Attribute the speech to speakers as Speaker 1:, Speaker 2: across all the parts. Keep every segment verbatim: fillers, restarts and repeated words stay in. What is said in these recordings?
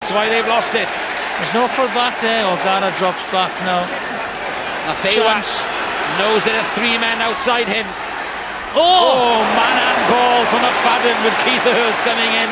Speaker 1: That's why they've lost it.
Speaker 2: There's no full back there. O'Gara drops back now.
Speaker 1: Nathewat knows there are three men outside him.
Speaker 2: Oh!
Speaker 1: Oh, man and ball from McFadden with Keith Earls coming in.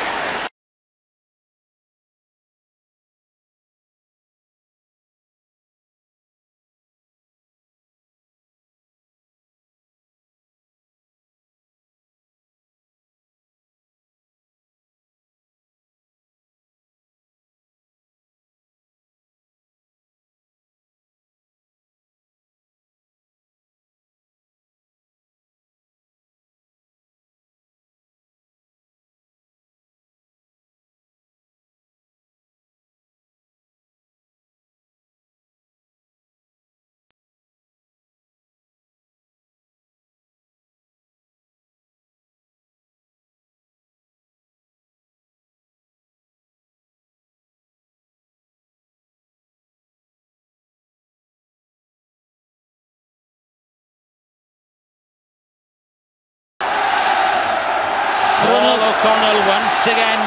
Speaker 1: Paul O'Connell once again.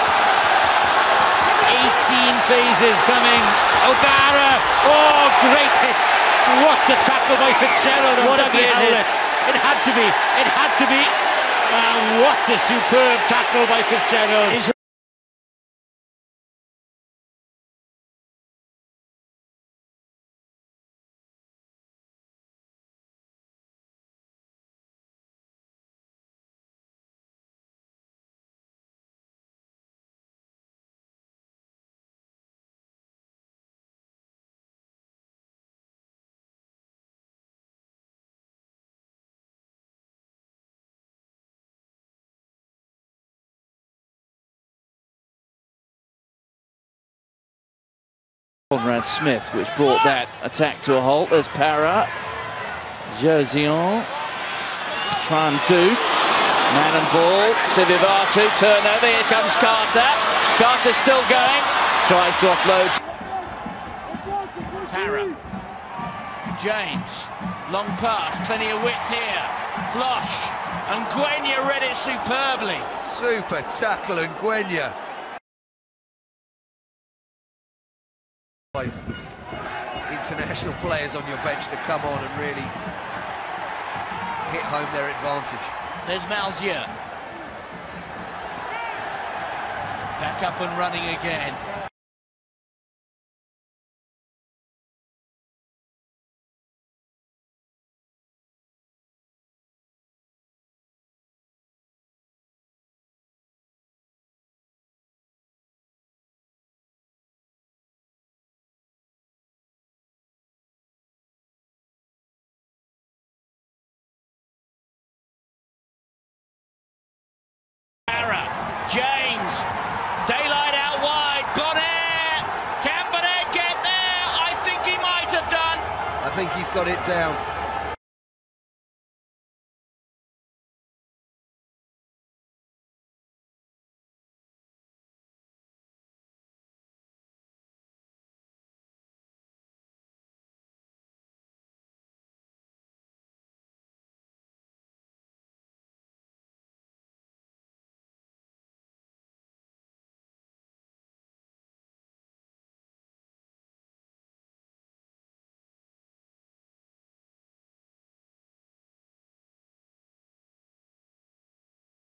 Speaker 1: eighteen phases coming. O'Gara. Oh, great hit. What the tackle by Fitzgerald.
Speaker 2: What a great hit.
Speaker 1: It had to be. It had to be. And what a superb tackle by Fitzgerald.
Speaker 2: He's
Speaker 3: Conrad Smith, which brought that attack to a halt. There's Para, Josion, Tran Duke, man and ball, Sivivatu, turnover, here comes Carter. Carter still going, tries to offload. Para, James, long pass, plenty of width here. Flosh, and Gwenya read it superbly.
Speaker 4: Super tackle, and Gwenya. International players on your bench to come on and really hit home their advantage.
Speaker 3: There's Malzieu. Back up and running again. James, daylight out wide, Bonnet, can Bonnet get there? I think he might have done.
Speaker 4: I think he's got it down.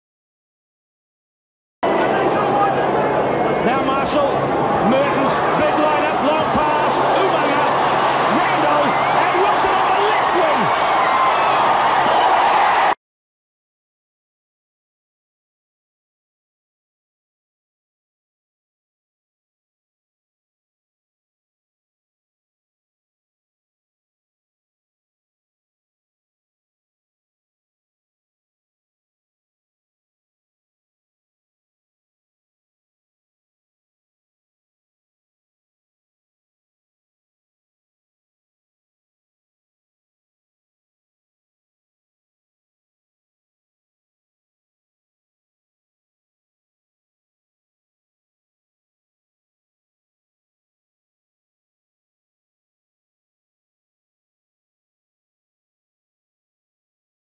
Speaker 1: Now Marshall, Mertens,